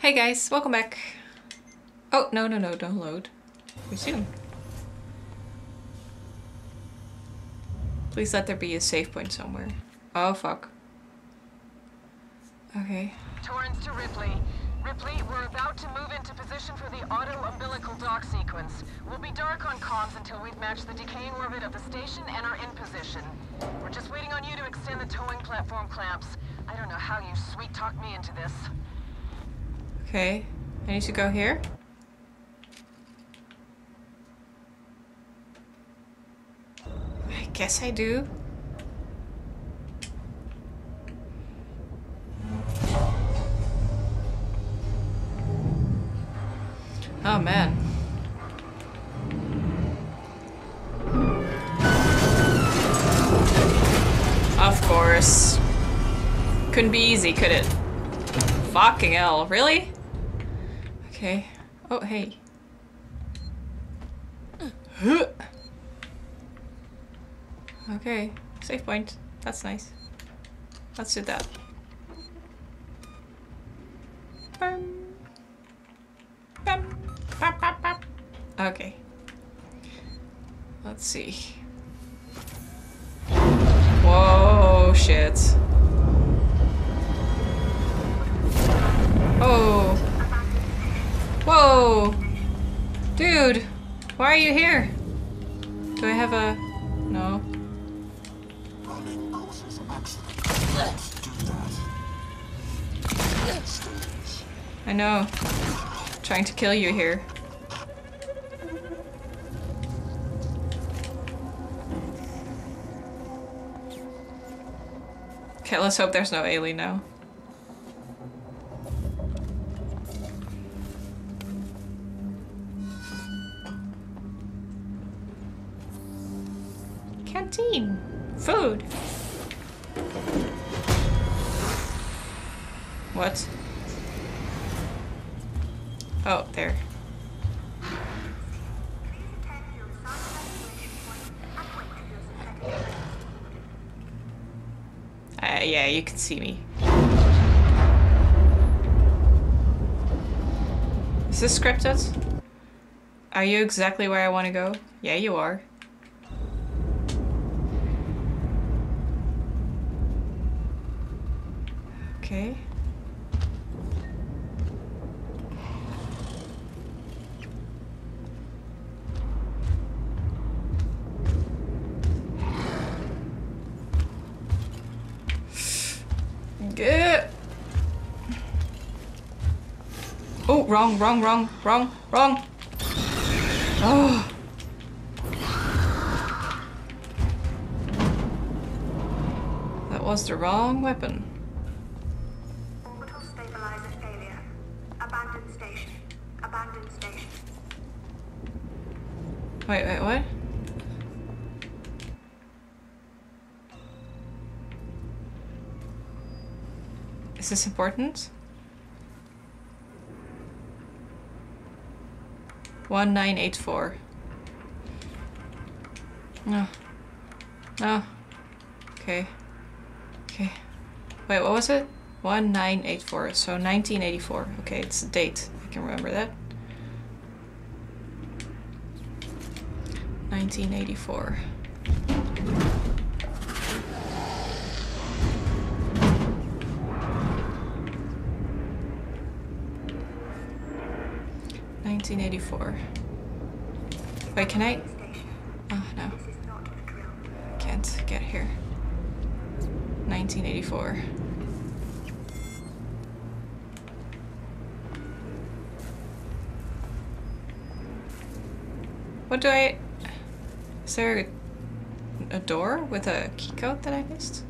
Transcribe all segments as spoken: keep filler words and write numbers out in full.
Hey guys, welcome back. Oh, no, no, no, don't load. Resume. Please let there be a save point somewhere. Oh, fuck. Okay. Torrens to Ripley. Ripley, we're about to move into position for the auto-umbilical dock sequence. We'll be dark on comms until we've matched the decaying orbit of the station and are in position. We're just waiting on you to extend the towing platform clamps. I don't know how you sweet-talked me into this. Okay. I need to go here? I guess I do. Oh man. Of course. Couldn't be easy, could it? Fucking hell, really? Okay. Oh, hey. Okay, save point. That's nice. Let's do that. Bum. Bum. Bop, bop, bop. Okay. Let's see. Whoa, shit. Oh. Whoa. Dude, why are you here? Do I have a... No. I know. Trying to kill you here. Okay, let's hope there's no alien now. Canteen. Food. What? Oh, there. Uh, yeah, you can see me. Is this scripted? Are you exactly where I want to go? Yeah, you are. Okay. Get. Oh, wrong, wrong, wrong, wrong, wrong. Oh. That was the wrong weapon. Orbital stabilizer failure. Abandoned station. Abandoned station. Wait, wait, what? Is this important? one nine eight four. No. No. Okay. Okay. Wait, what was it? one nine eight four. So nineteen eighty-four. Okay, it's a date. I can remember that. nineteen eighty-four. nineteen eighty-four. Wait, can I? Oh, no. Can't get here. nineteen eighty-four. What do I... Is there a, a door with a key code that I missed?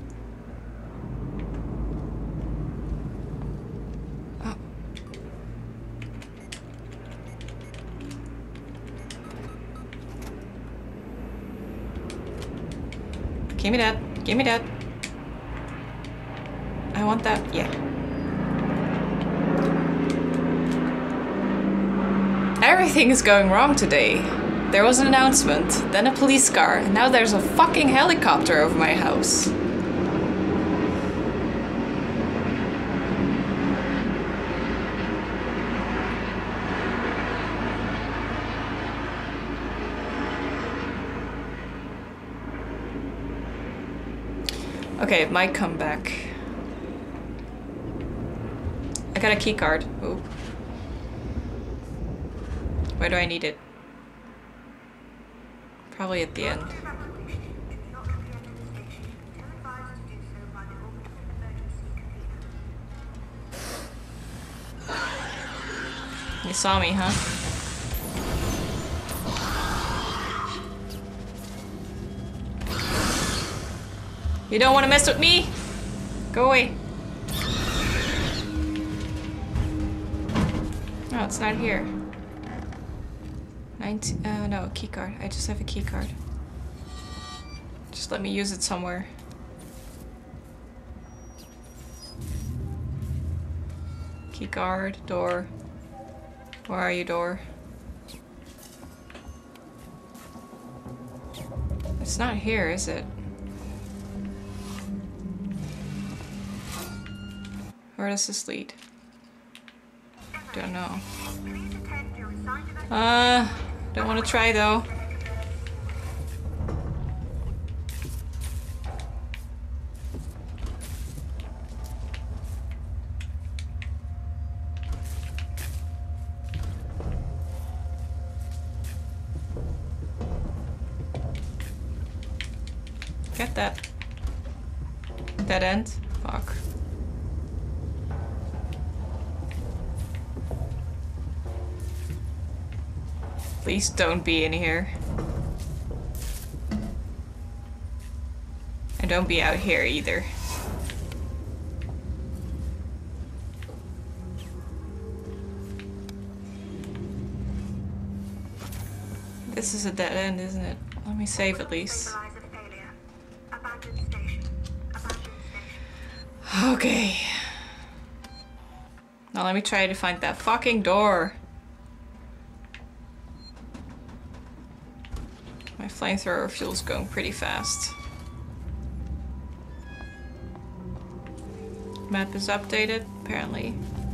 Give me that. Give me that. I want that. Yeah. Everything is going wrong today. There was an announcement, then a police car, and now there's a fucking helicopter over my house. Okay, it might come back. I got a key card. Ooh. Where do I need it? Probably at the end. You saw me, huh? You don't want to mess with me? Go away. No, it's not here. nineteen, uh, no, key card. I just have a key card. Just let me use it somewhere. Key card, door. Where are you, door? It's not here, is it? Where does this lead? Don't know. Uh, don't want to try though. Get that. Dead end? Fuck. Please don't be in here. And don't be out here either. This is a dead end, isn't it? Let me save at least. Okay. Now let me try to find that fucking door. My flamethrower fuel's going pretty fast. Map is updated, apparently.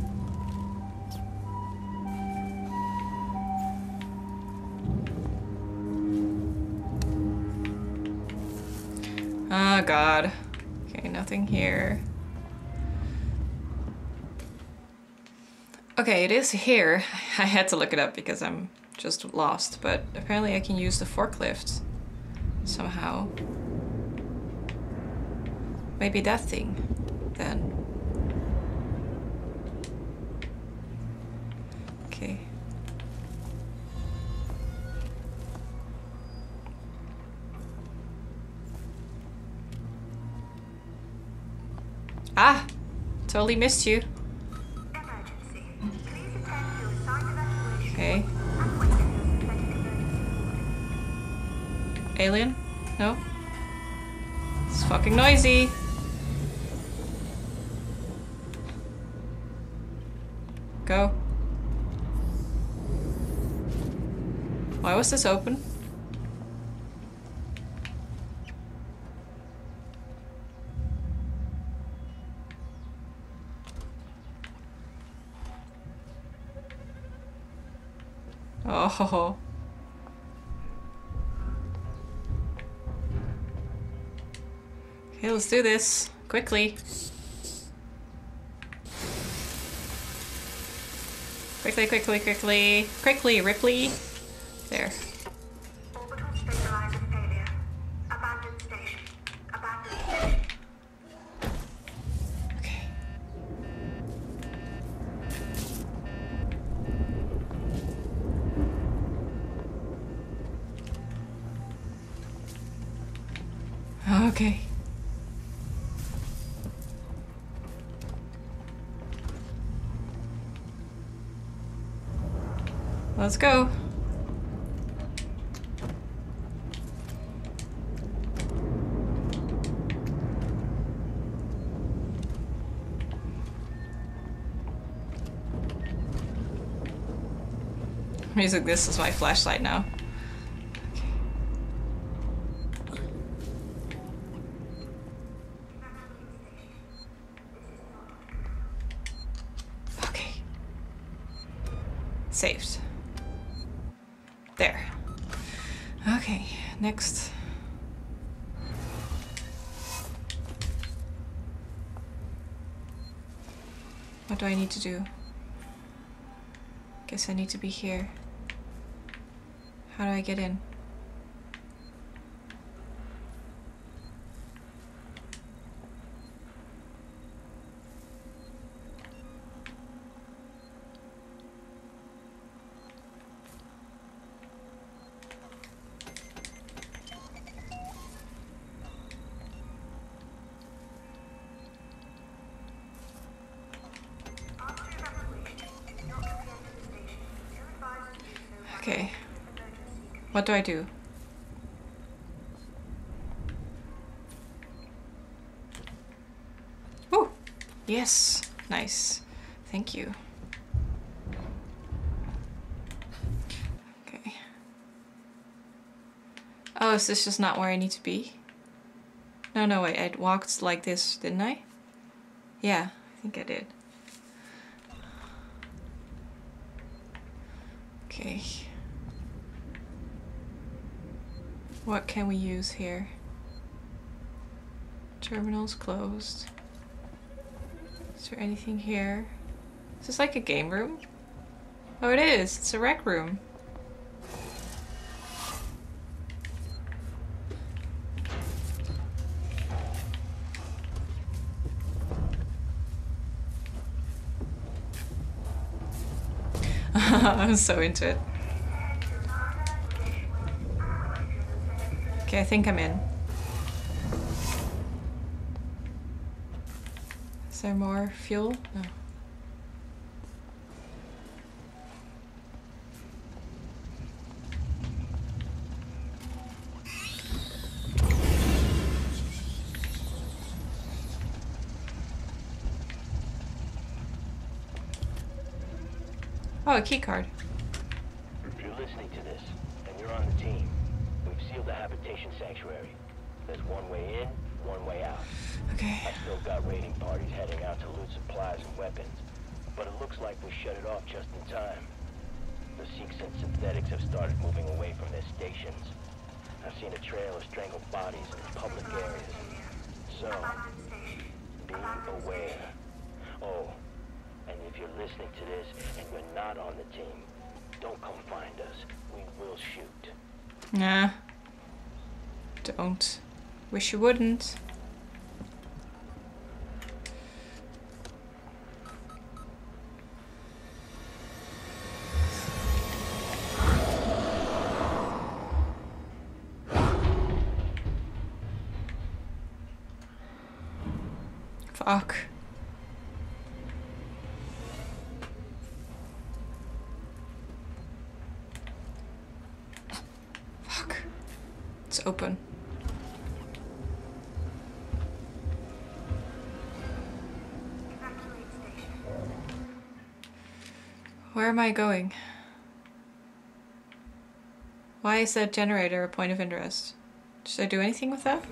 Oh god. Okay, nothing here. Okay, it is here. I had to look it up because I'm just lost, but apparently I can use the forklift somehow. Maybe that thing, then. Okay. Ah! Totally missed you. Okay. Alien? No? It's fucking noisy. Go. Why was this open? Oh. Okay, let's do this. Quickly. Quickly, quickly, quickly. Quickly, Ripley. There. Orbital stabilizer failure. Abandoned station. Abandoned station. Okay. Okay. Let's go. I'm using this as my flashlight now. Okay. Okay. Saved. There. Okay, next. What do I need to do? Guess I need to be here. How do I get in? Okay. What do I do? Oh! Yes! Nice. Thank you. Okay. Oh, is this just not where I need to be? No, no, wait. I walked like this, didn't I? Yeah, I think I did. Okay. What can we use here? Terminal's closed. Is there anything here? Is this like a game room? Oh, it is. It's a rec room. I'm so into it. Okay, I think I'm in. Is there more fuel? No. Oh, a key card. If you're listening to this, and you're on the team, we've sealed the habitation sanctuary. There's one way in, one way out. Okay. I've still got raiding parties heading out to loot supplies and weapons, but it looks like we shut it off just in time. The Sikhs and synthetics have started moving away from their stations. I've seen a trail of strangled bodies in public areas. So, be aware. Oh, and if you're listening to this and you're not on the team, don't come find us. We will shoot. Nah. Don't. Wish you wouldn't. Fuck. Fuck. It's open. Where am I going? Why is that generator a point of interest? Should I do anything with that?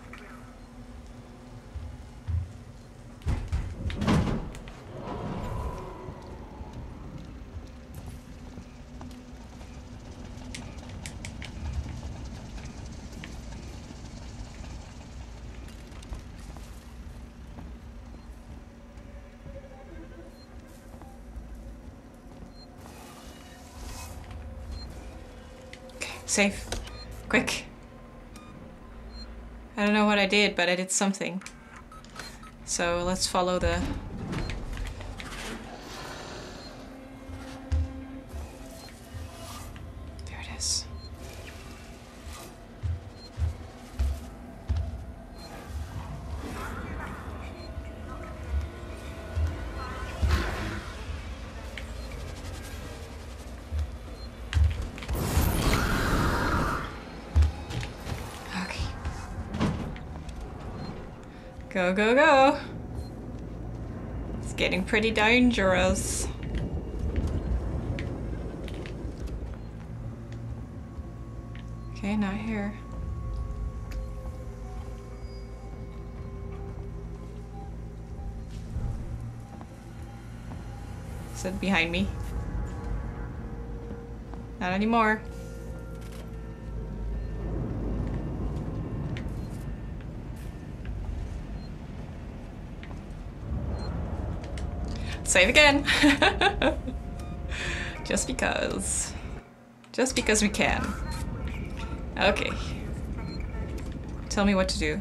Safe. Quick. I don't know what I did, but I did something. So let's follow the... There it is. Go, go, go! It's getting pretty dangerous. Okay, not here. Is it behind me? Not anymore. Save again. Just because. Just because we can. Okay. Tell me what to do.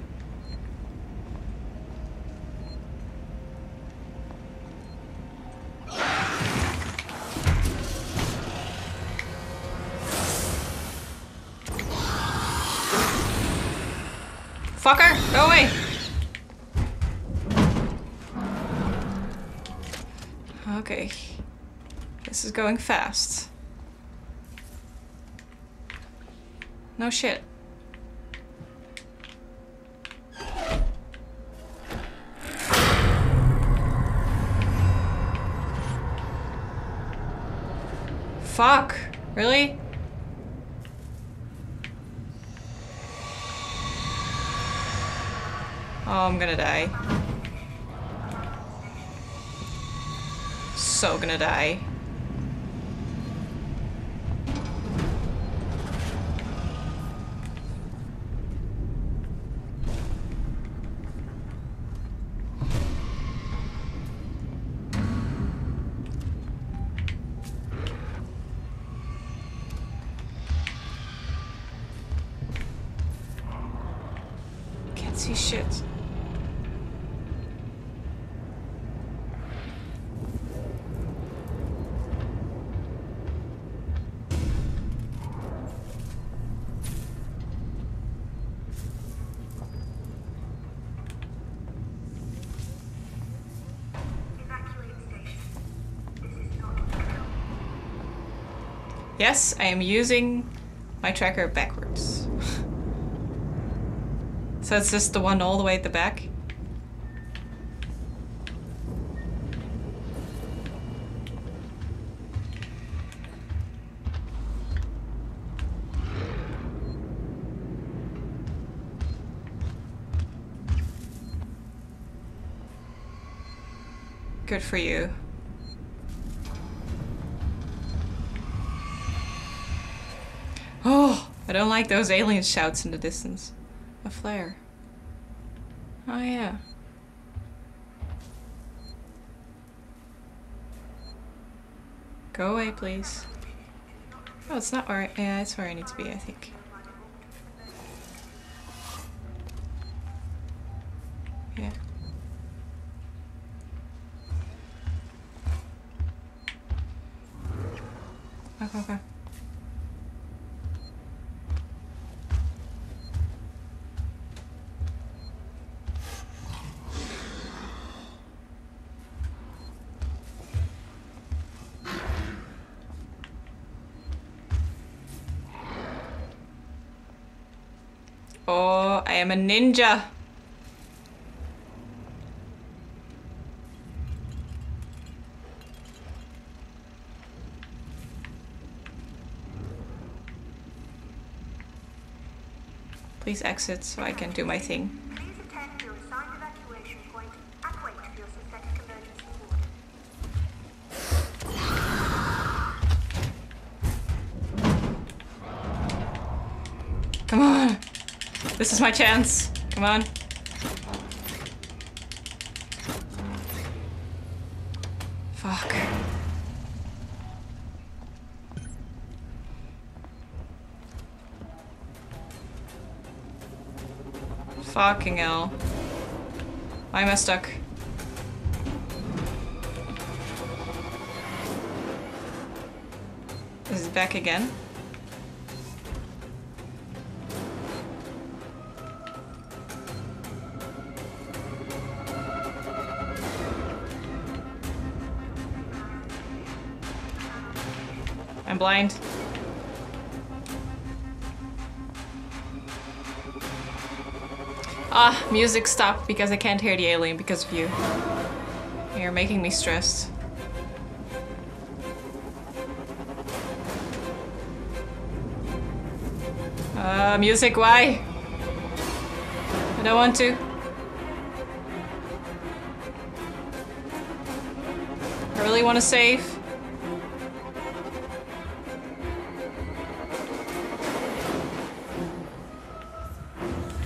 Fucker! Go away! Okay. This is going fast. No shit. Fuck! Really? Oh, I'm gonna die. So gonna die. Can't see shit. Yes, I am using my tracker backwards. So it's just the one all the way at the back? Good for you. Oh, I don't like those alien shouts in the distance. A flare. Oh yeah. Go away, please. Oh, it's not where I, yeah, it's where I need to be, I think. Yeah. Okay, okay. Oh, I am a ninja. Please exit so I can do my thing. Please attend to your assigned evacuation point and wait for your synthetic emergency ward. Come on. This is my chance. Come on. Fuck. Fucking hell. Why am I stuck? Is it back again? I'm blind. Ah, music stopped because I can't hear the alien because of you. You're making me stressed. Uh, music, why? I don't want to. I really want to save.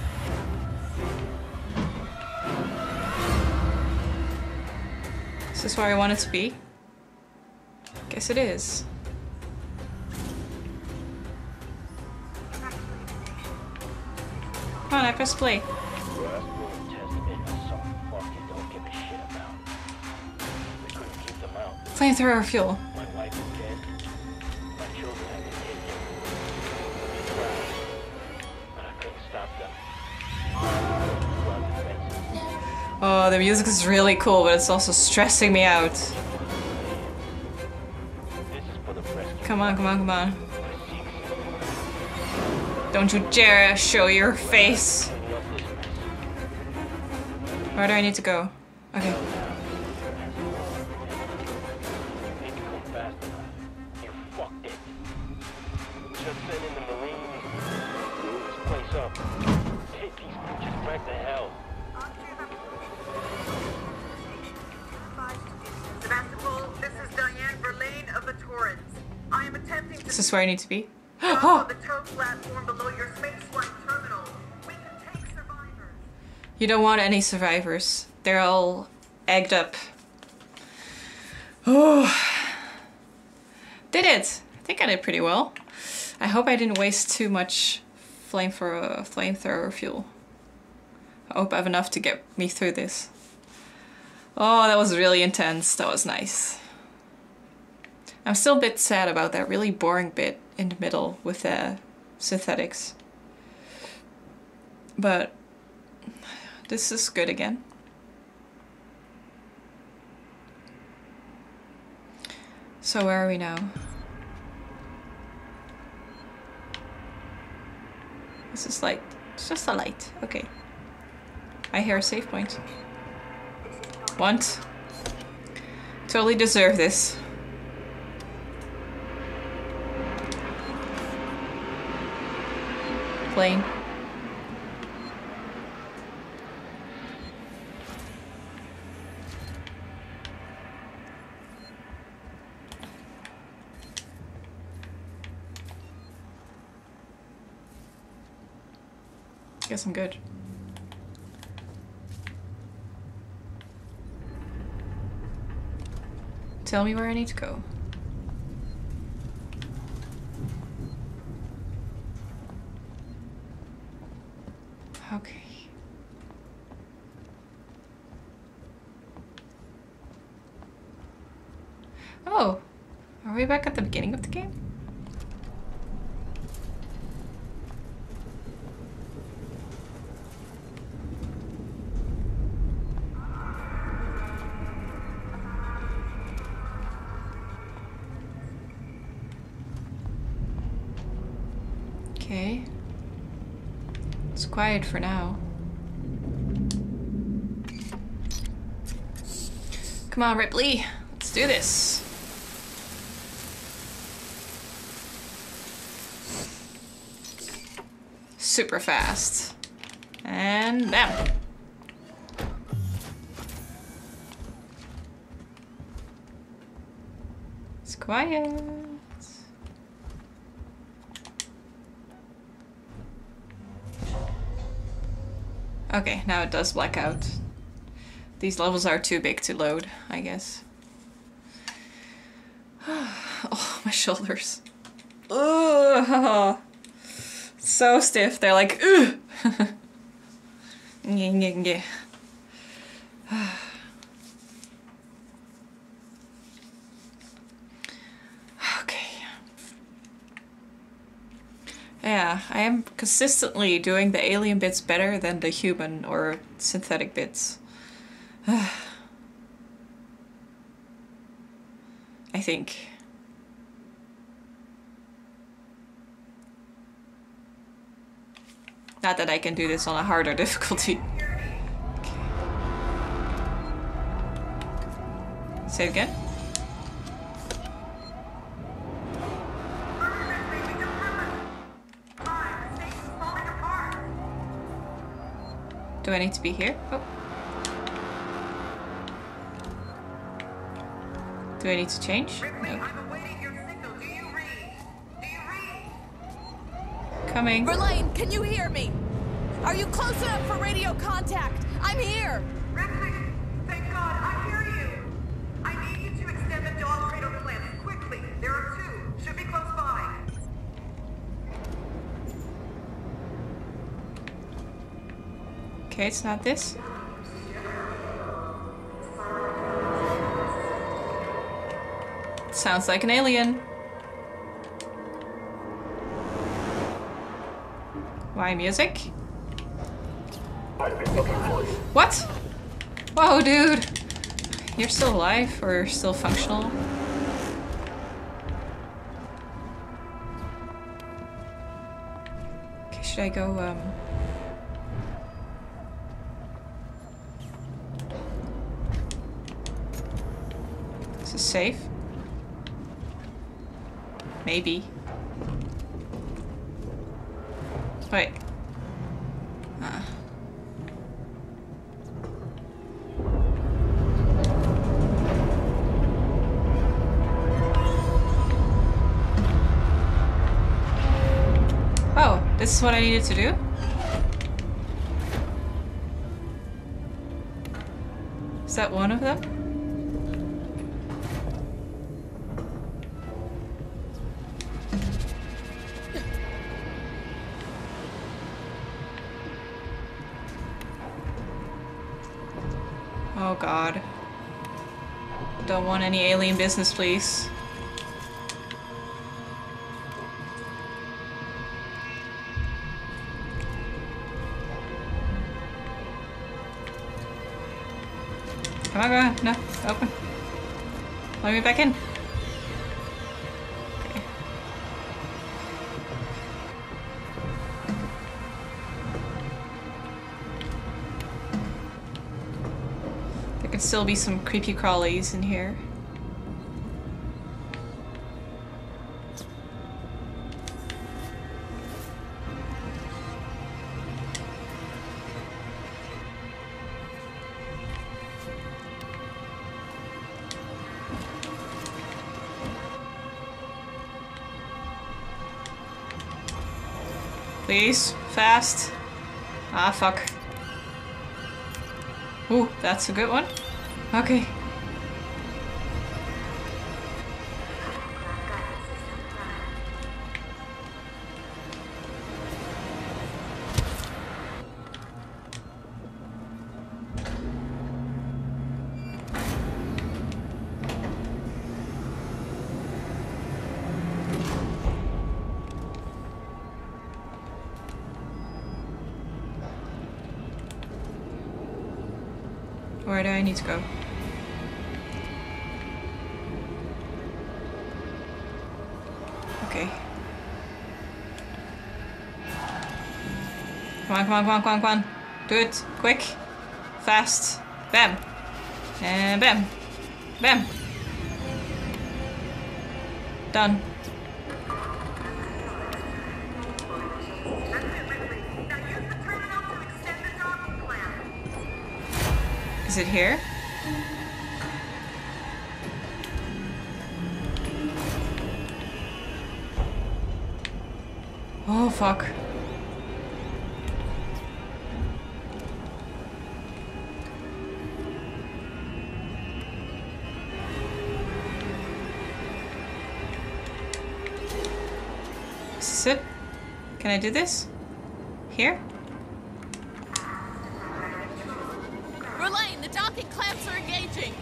This this where I want it to be? Guess it is. Come on, I press play. Flamethrower fuel. My wife is dead. My children have been taken. But I couldn't stop them. Oh, the music is really cool, but it's also stressing me out. This is for the rescue. Come on, come on, come on. Don't you dare show your face. Where do I need to go? Okay. Is this where I need to be? Oh! The tow platform below your spaceflight terminal. We can take survivors. You don't want any survivors. They're all egged up. Oh. Did it! I think I did pretty well. I hope I didn't waste too much flamethrower, flamethrower fuel. I hope I have enough to get me through this. Oh, that was really intense. That was nice. I'm still a bit sad about that really boring bit in the middle with the synthetics. But this is good again. So where are we now? This is light. It's just a light. Okay. I hear a save point. Want? Totally deserve this. Plane. Guess I'm good. Tell me where I need to go. Okay. Oh, are we back at the beginning of the game? Okay. It's quiet for now. Come on, Ripley. Let's do this. Super fast. And bam. It's quiet. Okay, now it does black out. These levels are too big to load, I guess. Oh, my shoulders. Ugh. So stiff. They're like, ugh. Yeah, I am consistently doing the alien bits better than the human or synthetic bits. I think. Not that I can do this on a harder difficulty. Okay. Say it again. Do I need to be here? Oh. Do I need to change? Ripley, No. I'm awaiting your signal. Do you read? Do you read? Coming. Verlaine, can you hear me? Are you close enough for radio contact? I'm here. Ripley, thank God, I hear you. I Okay, it's not this. Sounds like an alien. Why music? What? Whoa, dude. You're still alive or still functional? Okay, should I go, um... Is this safe? Maybe. Wait. Uh. Oh, this is what I needed to do? Is that one of them? Oh god. Don't want any alien business, please. Come on, go on. No, open. Let me back in. Okay. There could still be some creepy crawlies in here. Please, fast. Ah, fuck. Ooh, that's a good one. Okay. Where do I need to go? Okay. Come on, come on, come on, come on, come on. Do it. Quick. Fast. Bam. And bam. Bam. Done. Is it here? Oh, fuck. Is this it? Can I do this? Here? Verlaine, the docking clamps are engaging.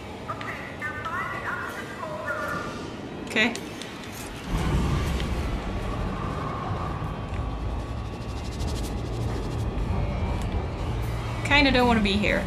Okay. Kinda don't want to be here.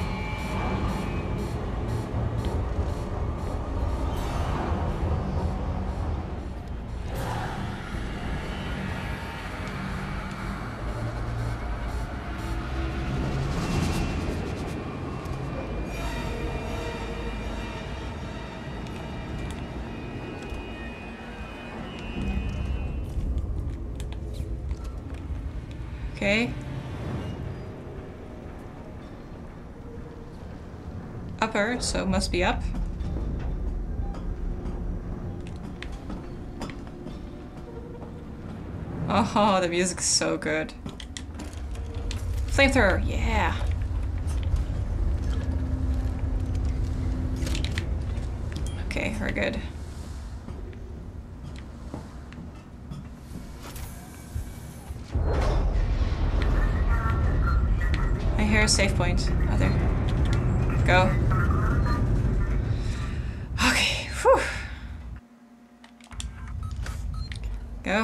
Okay. Upper, so it must be up. Oh, the music's so good. Flamethrower, yeah. Okay, we're good. I hear a save point. Oh, there. Go. Okay. Whew. Go.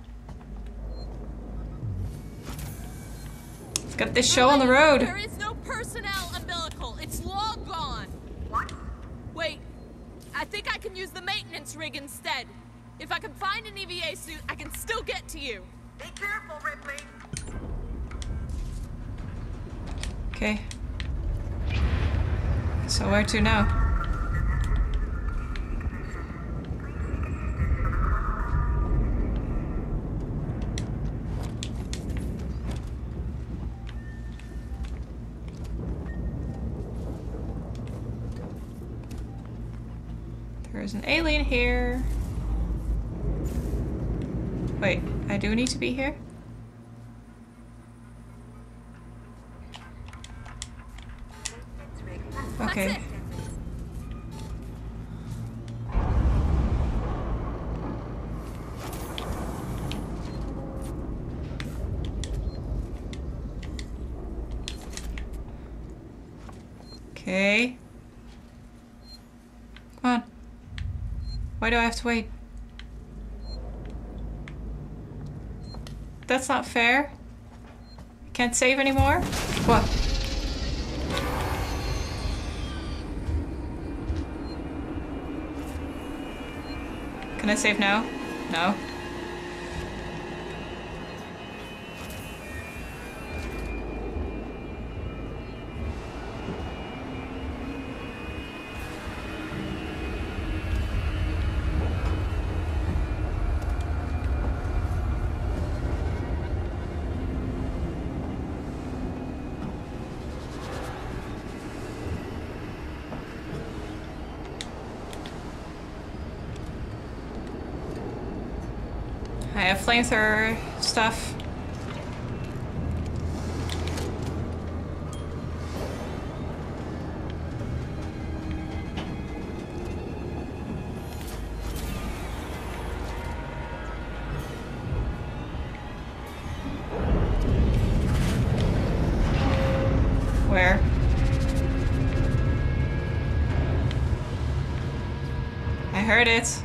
Let's get this show on the road. There is no personnel umbilical. It's long gone. What? Wait. I think I can use the maintenance rig instead. If I can find an E V A suit, I can still get to you. Be careful, Ripley. Okay. So where to now? There's an alien here. Wait, I do need to be here? Okay. That's it. Okay. Come on. Why do I have to wait? That's not fair. I can't save anymore? What? Can I save now? No. I have flamethrower stuff. Where? I heard it.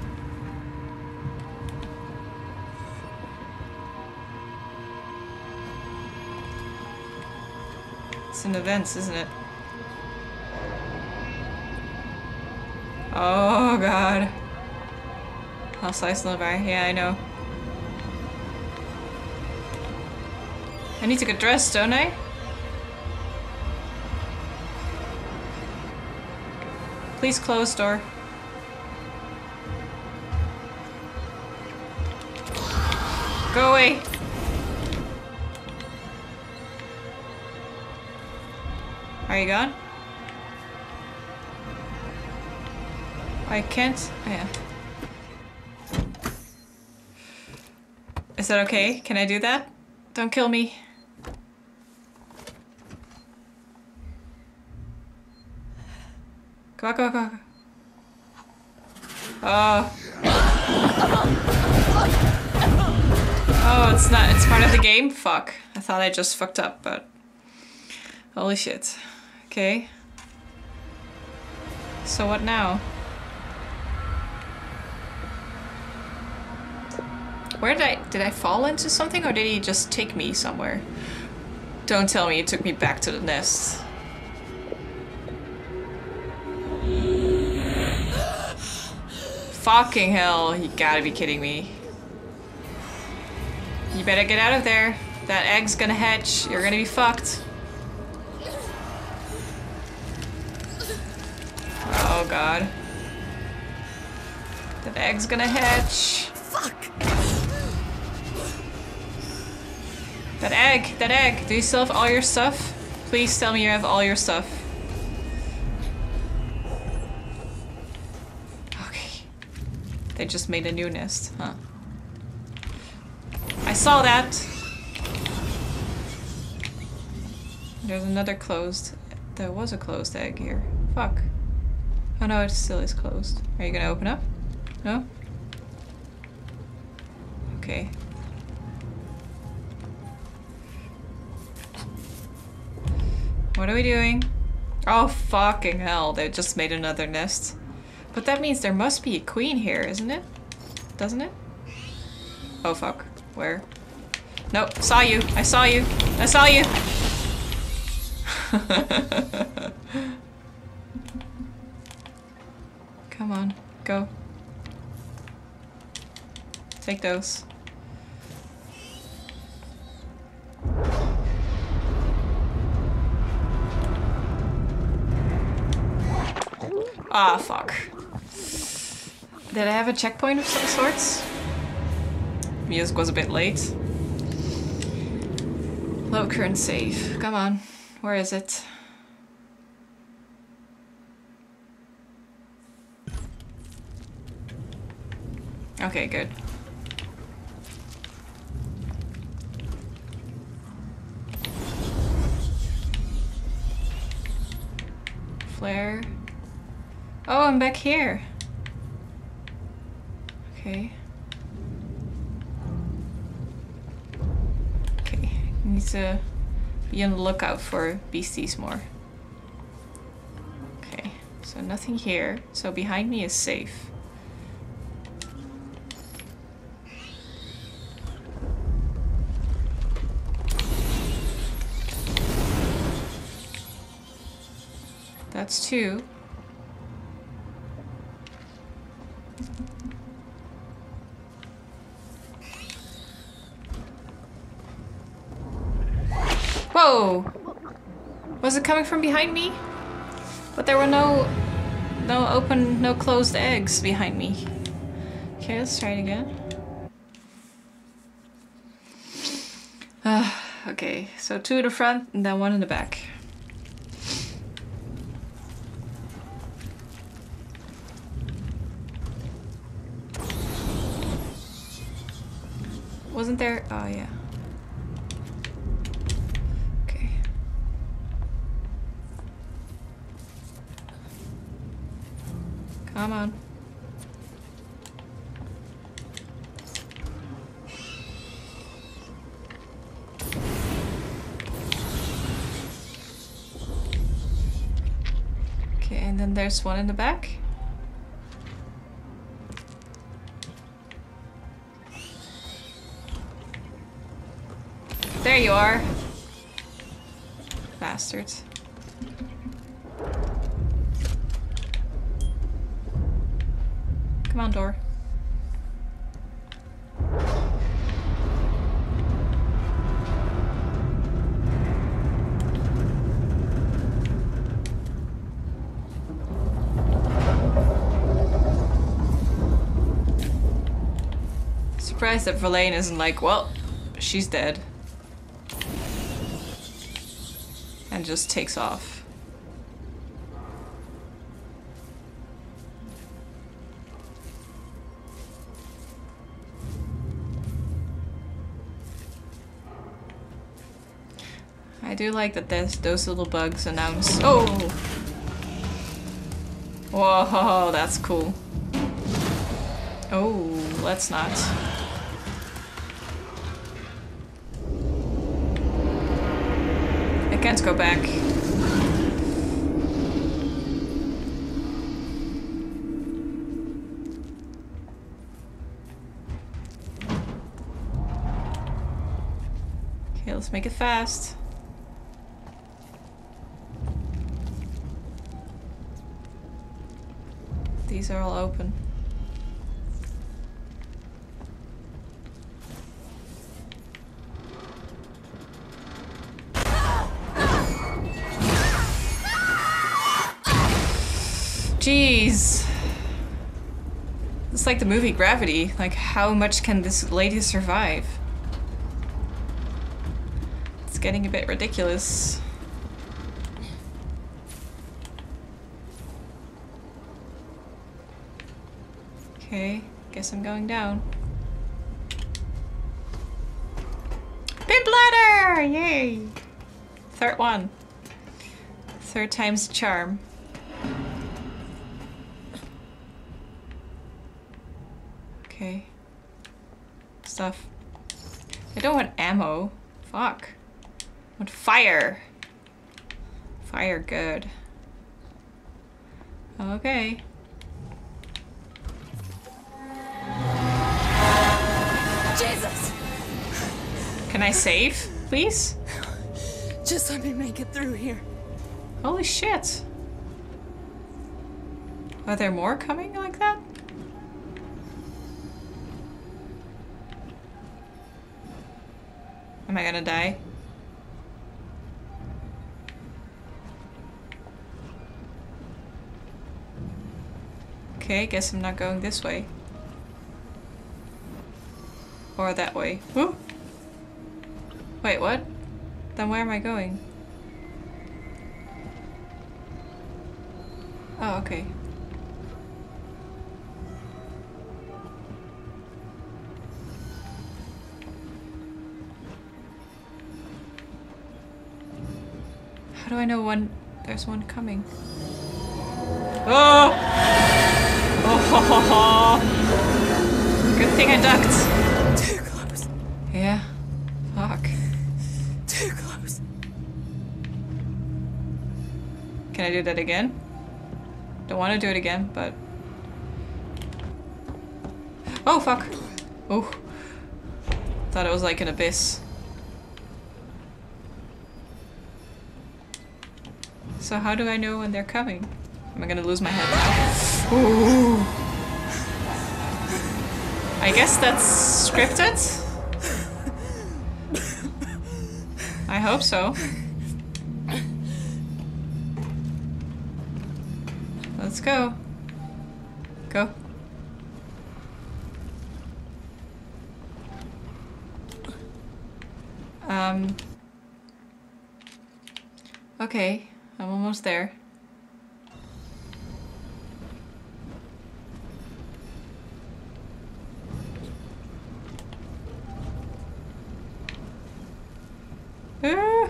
It's in events, isn't it? Oh god. I'll slice on the bar. Yeah, I know. I need to get dressed, don't I? Please close door. Go away. Are you gone? I can't. Oh, yeah. Is that okay? Can I do that? Don't kill me. Go, go, go, go. Oh. Oh, it's not. It's part of the game? Fuck. I thought I just fucked up, but. Holy shit. Okay. So what now? Where did I... Did I fall into something or did he just take me somewhere? Don't tell me he took me back to the nest. Fucking hell, you gotta be kidding me. You better get out of there. That egg's gonna hatch. You're gonna be fucked. Oh god. That egg's gonna hatch. Fuck! That egg, that egg. Do you still have all your stuff? Please tell me you have all your stuff. Okay. They just made a new nest, huh? I saw that. There's another closed. There was a closed egg here. Fuck. Oh no, it still is closed. Are you gonna open up? No? Okay. What are we doing? Oh, fucking hell. They just made another nest. But that means there must be a queen here, isn't it? Doesn't it? Oh, fuck. Where? Nope. Saw you. I saw you. I saw you. Come on. Go. Take those. Ah, fuck. Did I have a checkpoint of some sorts? Music was a bit late. Load current save. Come on. Where is it? Okay, good. Flare. Oh, I'm back here. Okay. Okay, need to be on the lookout for beasties more. Okay, so nothing here. So behind me is safe. That's two. Whoa! Was it coming from behind me? But there were no no open, no closed eggs behind me. Okay, let's try it again. Uh, okay, so two in the front and then one in the back. Wasn't there? Oh, yeah. Okay. Come on. Okay, and then there's one in the back. There you are. Bastards. Come on, door. Surprised that Verlaine isn't like, well, she's dead. And just takes off. I do like that there's those little bugs announce. Oh! Whoa, that's cool. Oh, let's not. I can't go back. Okay, let's make it fast. These are all open. Jeez. It's like the movie Gravity. Like, how much can this lady survive? It's getting a bit ridiculous. Okay, guess I'm going down. Big bladder! Yay! Third one. Third time's the charm. Okay. Stuff. I don't want ammo. Fuck. I want fire. Fire, good. Okay. Jesus! Can I save, please? Just let me make it through here. Holy shit. Are there more coming like that? Am I gonna die? Okay, guess I'm not going this way. Or that way. Woo! Wait, what? Then where am I going? Oh, okay. How do I know when there's one coming? Oh! Oh ho ho ho! Good thing I ducked. Too close. Yeah. Fuck. Too close. Can I do that again? Don't want to do it again, but... Oh, fuck! Oh. Thought it was like an abyss. So how do I know when they're coming? Am I gonna lose my head now? Ooh. I guess that's scripted? I hope so. Let's go. Go. Um. Okay, I'm almost there. Ah!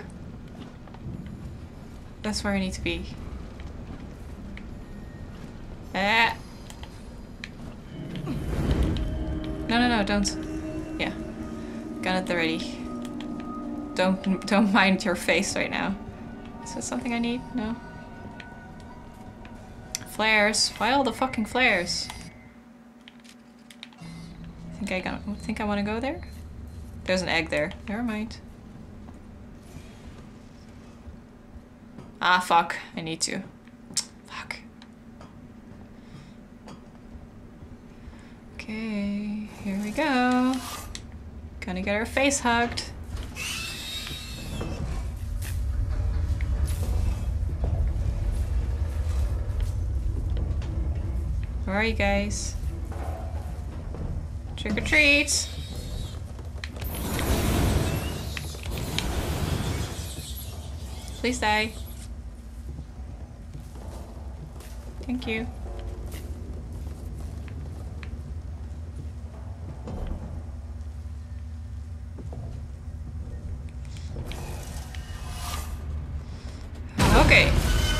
That's where I need to be. Ah! No, no, no, don't. Yeah. Got it already. Don't, don't mind your face right now. Is that something I need? No? Flares. Why all the fucking flares? I think I got, think I want to go there? There's an egg there. Never mind. Ah, fuck. I need to. Fuck. Okay, here we go. Gonna get her face hugged. Where are you guys? Trick or treat! Please die. Thank you. Okay.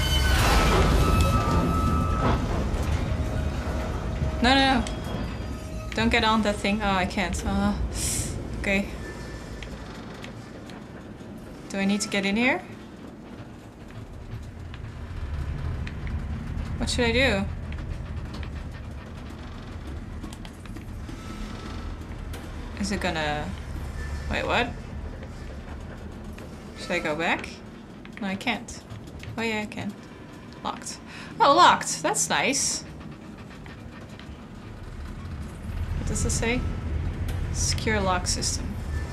No, no, no. Don't get on that thing. Oh, I can't. Uh, okay. Do I need to get in here? What should I do? Is it gonna... Wait, what? Should I go back? No, I can't. Oh yeah, I can. Locked. Oh, locked! That's nice. What does this say? Secure lock system.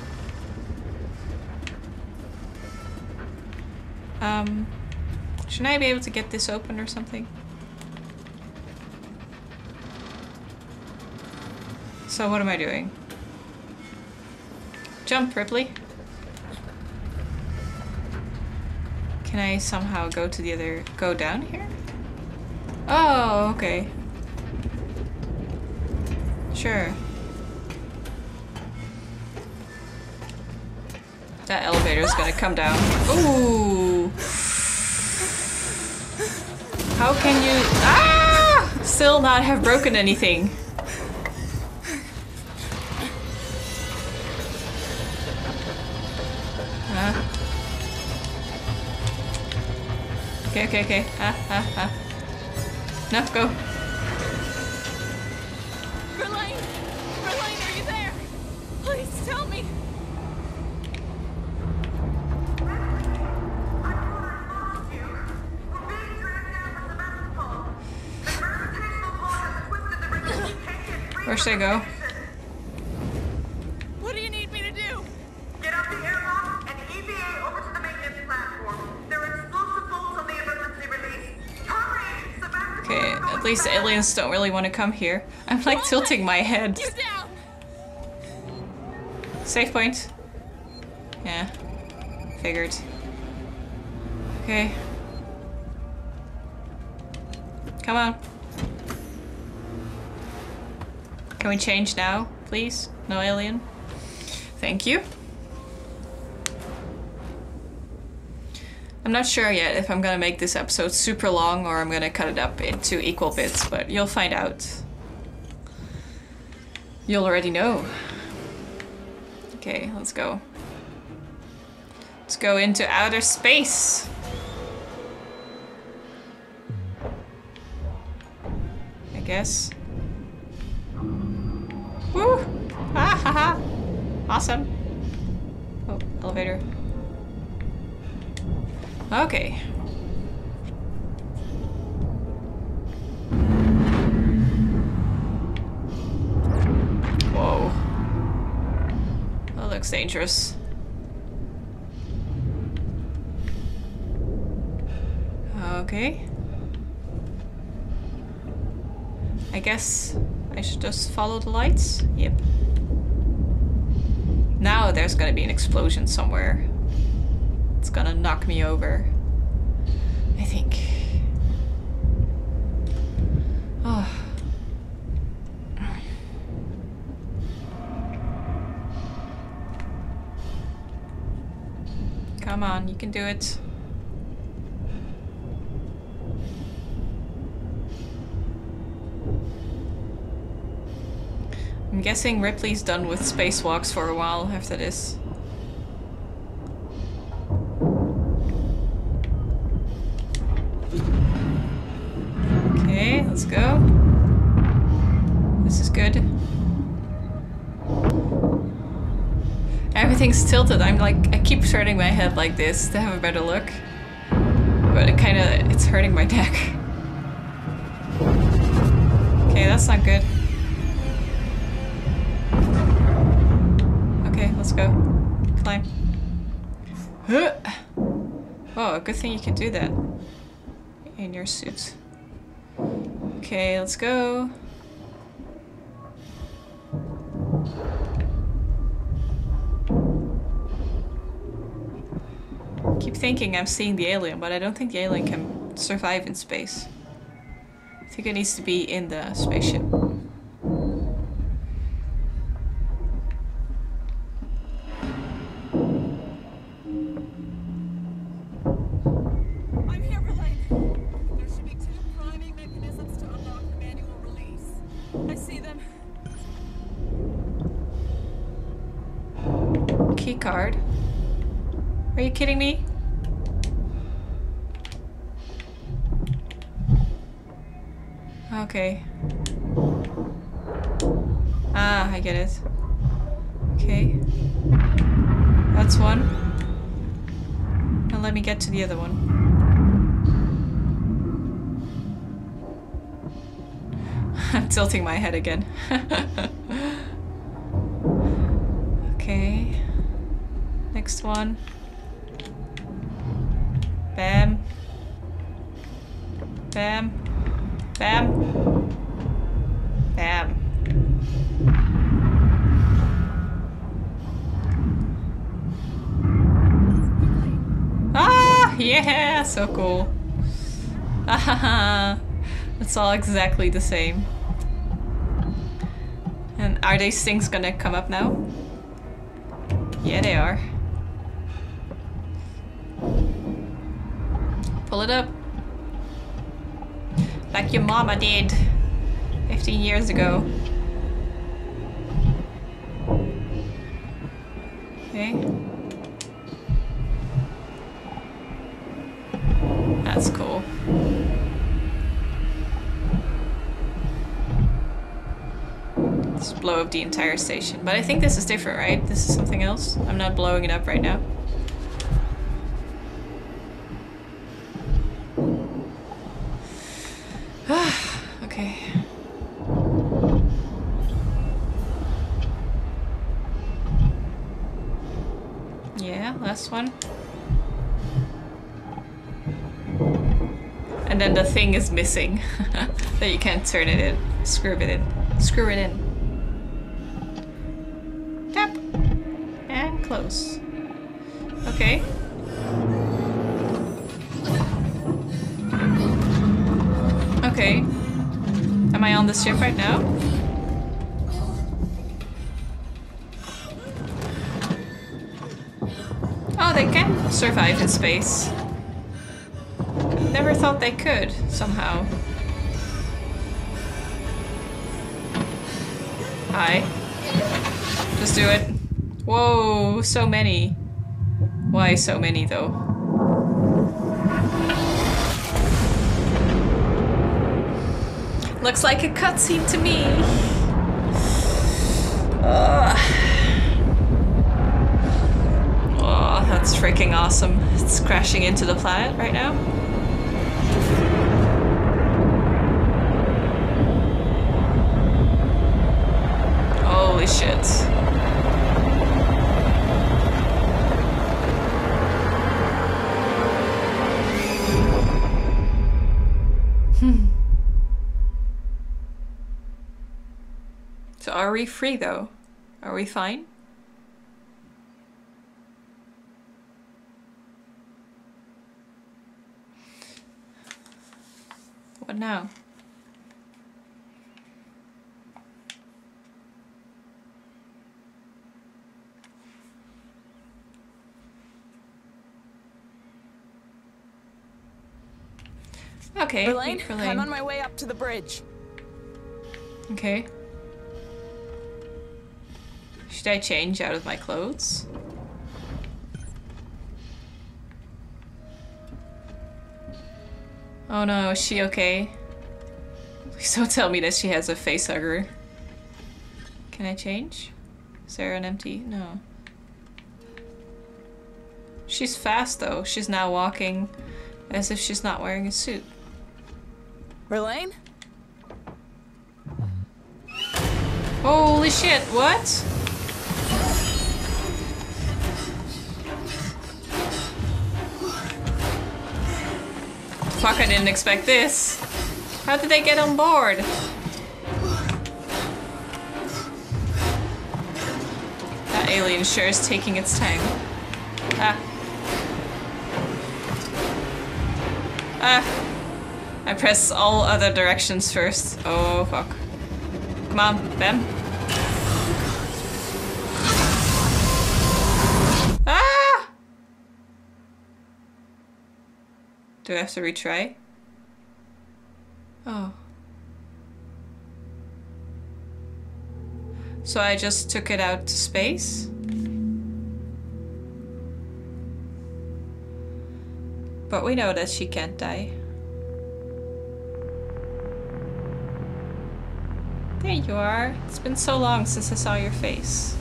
Um... Shouldn't I be able to get this open or something? So what am I doing? Jump, Ripley. Can I somehow go to the other... go down here? Oh, okay. Sure. That elevator's gonna come down. Ooh! How can you... Ah! Still not have broken anything. Okay, okay, okay. Ah, ah, ah. No, go. Verlaine! Verlaine, are you there? Please tell me! Where should I go? What do you need me to do? Get out the airlock and E V A over to the maintenance platform. There are explosive bolts on the emergency release. Hurry! Sebastopol Okay, is going at least the fast. aliens don't really want to come here. I'm like tilting my head. You down! Save point. Yeah. Figured. Okay. Come on. Can we change now, please? No alien? Thank you. I'm not sure yet if I'm gonna make this episode super long or I'm gonna cut it up into equal bits, but you'll find out. You'll already know. Okay, let's go. Let's go into outer space. I guess. Woo! Ah ha ha! Awesome. Oh, elevator. Okay. Whoa. That looks dangerous. Okay. I guess I should just follow the lights? Yep. Now there's gonna be an explosion somewhere. It's gonna knock me over. I think. Oh. Come on, you can do it. I'm guessing Ripley's done with spacewalks for a while after this. Okay, let's go. This is good. Everything's tilted. I'm like, I keep turning my head like this to have a better look. But it kind of, it's hurting my neck. Okay, that's not good. Okay, let's go. Climb. Huh. Oh, good thing you can do that in your suit. Okay, let's go. Keep thinking I'm seeing the alien, but I don't think the alien can survive in space. I think it needs to be in the spaceship. I'm here, Verlaine. There should be two priming mechanisms to unlock the manual release. I see them. Key card. Are you kidding me? Okay. Ah, I get it. Okay. That's one. Now let me get to the other one. I'm tilting my head again. Okay. Next one. Bam. Bam. Bam. Bam. Ah, yeah, so cool. Ah, it's all exactly the same. And are these things gonna come up now? Yeah, they are. Pull it up. Like your mama did fifteen years ago. Okay. That's cool. Just blow up the entire station. But I think this is different, right? This is something else. I'm not blowing it up right now. Okay. Yeah, last one. And then the thing is missing. That you can't turn it in. Screw it in. Screw it in. Tap. And close. Okay. Okay. Am I on the ship right now? Oh, they can survive in space. Never thought they could, somehow. Hi. Just do it. Whoa, so many. Why so many, though? Looks like a cutscene to me. Ugh. Oh, that's freaking awesome. It's crashing into the planet right now. Holy shit. Hmm. So are we free though? Are we fine? What now? Okay, Verlaine, Verlaine. I'm on my way up to the bridge. Okay. Should I change out of my clothes? Oh no, is she okay? Please don't tell me that she has a face hugger. Can I change? Is there an empty? No. She's fast though. She's now walking as if she's not wearing a suit. Verlaine? Holy shit, what? Fuck, I didn't expect this. How did they get on board? That alien sure is taking its time. Ah. Ah. I press all other directions first. Oh, fuck. Come on, Bem. Ah! Do I have to retry? Oh. So I just took it out to space? But we know that she can't die. There you are. It's been so long since I saw your face.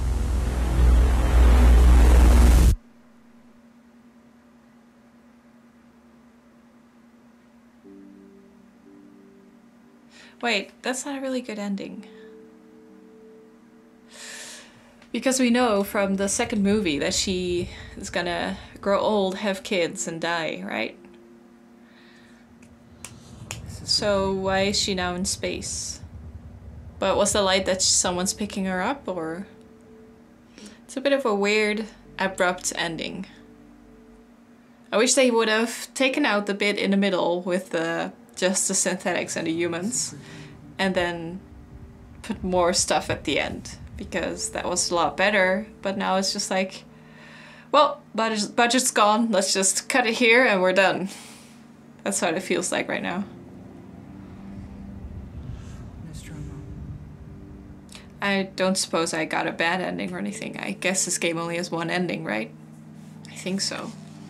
Wait, that's not a really good ending. Because we know from the second movie that she is gonna grow old, have kids, and die, right? So why is she now in space? But was the light that someone's picking her up, or? It's a bit of a weird, abrupt ending. I wish they would have taken out the bit in the middle with the, just the synthetics and the humans, and then put more stuff at the end, because that was a lot better. But now it's just like, well, budget, budget's gone, let's just cut it here and we're done. That's what it feels like right now. I don't suppose I got a bad ending or anything. I guess this game only has one ending, right? I think so.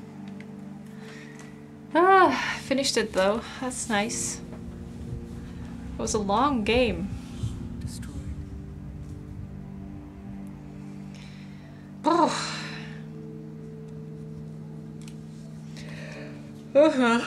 Ah, finished it though. That's nice. It was a long game. Destroyed. Oh. Uh-huh.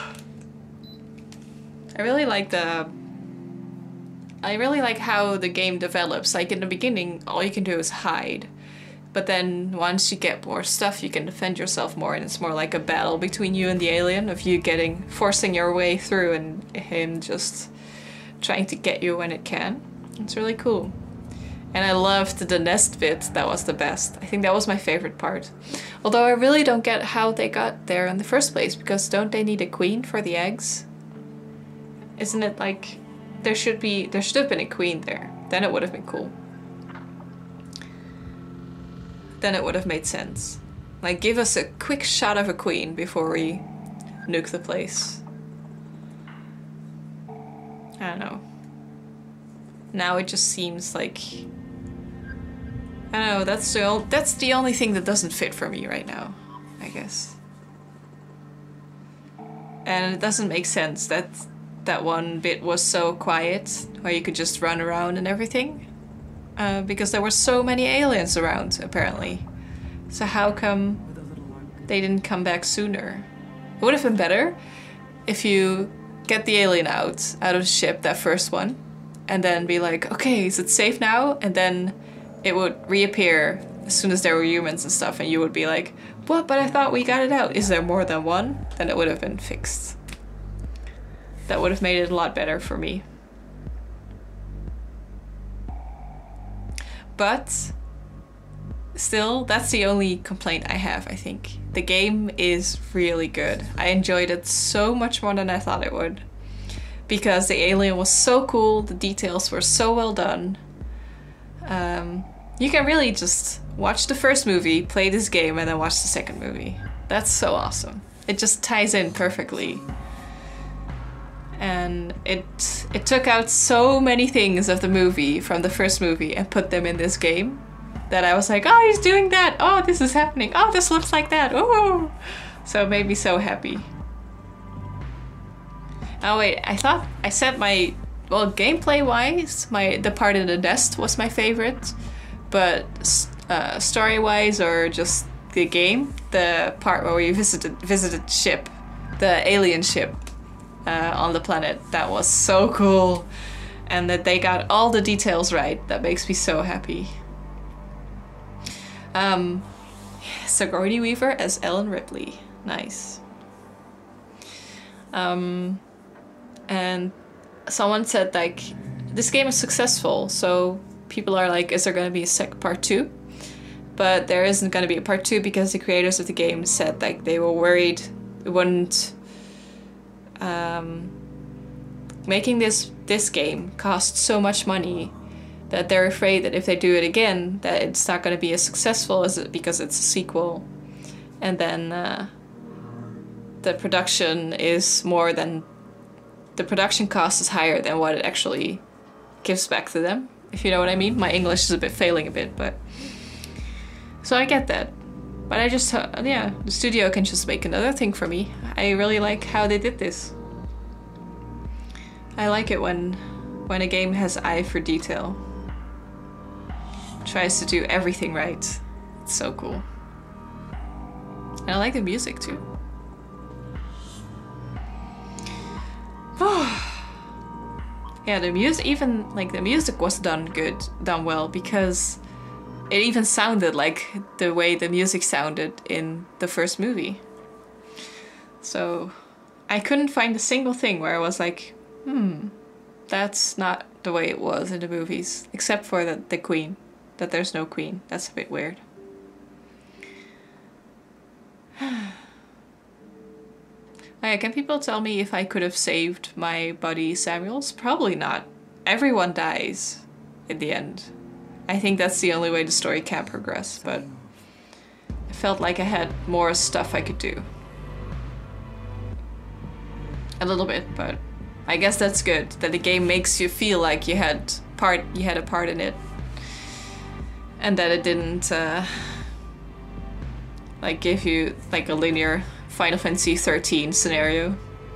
I really like the... I really like how the game develops. Like in the beginning, all you can do is hide. But then once you get more stuff, you can defend yourself more, and it's more like a battle between you and the alien, of you getting, forcing your way through and him just trying to get you when it can. It's really cool. And I loved the nest bit. That was the best. I think that was my favorite part. Although I really don't get how they got there in the first place, because don't they need a queen for the eggs? Isn't it like there should be, there should have been a queen there. Then it would have been cool. Then it would have made sense. Like, give us a quick shot of a queen before we nuke the place. I don't know. Now it just seems like... I don't know, that's the, o that's the only thing that doesn't fit for me right now, I guess. And it doesn't make sense that that one bit was so quiet, where you could just run around and everything. Uh, because there were so many aliens around, apparently. So how come they didn't come back sooner? It would have been better if you get the alien out, out of the ship, that first one, and then be like, okay, is it safe now? And then it would reappear as soon as there were humans and stuff, and you would be like, what, but I thought we got it out. Is there more than one? Then it would have been fixed. That would have made it a lot better for me. But still, that's the only complaint I have, I think. The game is really good. I enjoyed it so much more than I thought it would. Because the alien was so cool, the details were so well done. Um, you can really just watch the first movie, play this game, and then watch the second movie. That's so awesome. It just ties in perfectly. And it it took out so many things of the movie from the first movie and put them in this game that I was like, oh, he's doing that. Oh, this is happening. Oh, this looks like that. Oh, so it made me so happy. Oh wait, I thought I said my, well, gameplay wise, my the part in the nest was my favorite, but uh, story wise or just the game, the part where we visited visited ship, the alien ship. Uh, on the planet, that was so cool, and that they got all the details right. That makes me so happy. Um, Sigourney Weaver as Ellen Ripley, nice. Um, and someone said like, this game is successful, so people are like, is there going to be a second part two? But there isn't going to be a part two because the creators of the game said like they were worried it wouldn't. Um, making this this game cost so much money that they're afraid that if they do it again, that it's not going to be as successful as it because it's a sequel, and then uh, the production is more than the production cost is higher than what it actually gives back to them. If you know what I mean. My English is a bit failing a bit, but so I get that. But I just, uh, yeah, the studio can just make another thing for me. I really like how they did this. I like it when when a game has eye for detail. Tries to do everything right. It's so cool. And I like the music too. Yeah, the music, even like the music was done good, done well, because it even sounded like the way the music sounded in the first movie. So I couldn't find a single thing where I was like, hmm, that's not the way it was in the movies. Except for the, the queen. That there's no queen. That's a bit weird. Okay, can people tell me if I could have saved my buddy Samuels? Probably not. Everyone dies in the end. I think that's the only way the story can progress, but I felt like I had more stuff I could do. A little bit, but I guess that's good, that the game makes you feel like you had part, you had a part in it. And that it didn't uh, like give you like a linear Final Fantasy thirteen scenario.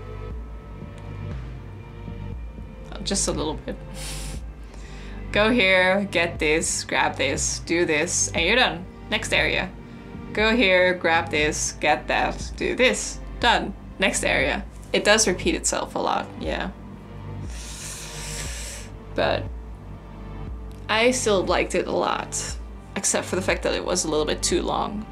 Just a little bit. Go here, get this, grab this, do this, and you're done. Next area. Go here, grab this, get that, do this. Done. Next area. It does repeat itself a lot, yeah. But I still liked it a lot. Except for the fact that it was a little bit too long.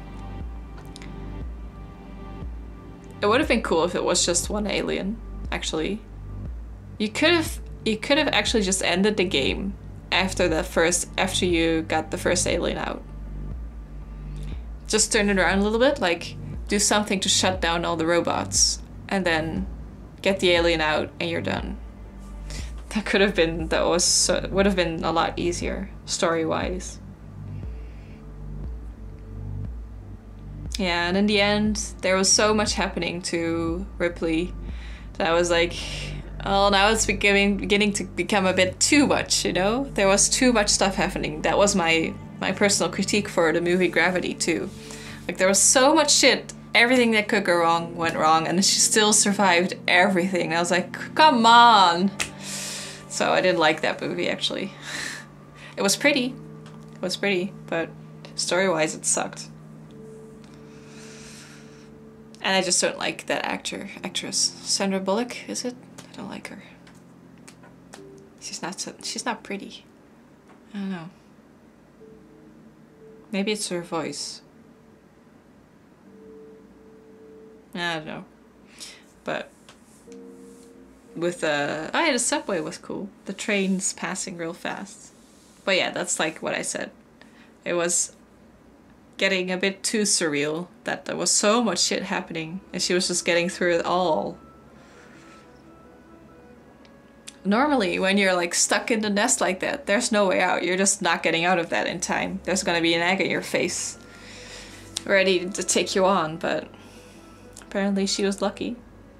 It would have been cool if it was just one alien, actually. You could have you could have actually just ended the game after the first after you got the first alien out. Just turn it around a little bit, like do something to shut down all the robots, and then get the alien out and you're done. That could have been that was so, would have been a lot easier story-wise. Yeah, and in the end, there was so much happening to Ripley that I was like, oh, now it's beginning beginning to become a bit too much, you know? There was too much stuff happening. That was my, my personal critique for the movie Gravity, too. Like, there was so much shit. Everything that could go wrong went wrong, and she still survived everything. And I was like, come on! So I didn't like that movie, actually. It was pretty. It was pretty, but story-wise, it sucked. And I just don't like that actor, actress. Sandra Bullock, is it? I don't like her. She's not so, she's not pretty. I don't know. Maybe it's her voice. I don't know. But with the uh, oh yeah, the subway was cool. The trains passing real fast. But yeah, that's like what I said. It was getting a bit too surreal, that there was so much shit happening and she was just getting through it all. Normally, when you're like stuck in the nest like that, there's no way out. You're just not getting out of that in time. There's gonna be an egg in your face ready to take you on, but apparently she was lucky.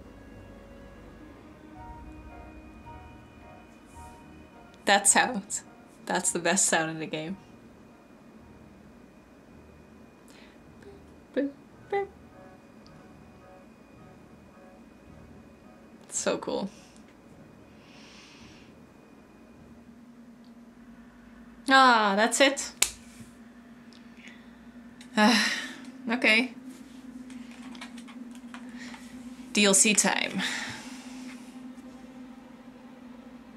That sound. That's the best sound in the game. So cool. Ah, that's it. Uh, okay. D L C time.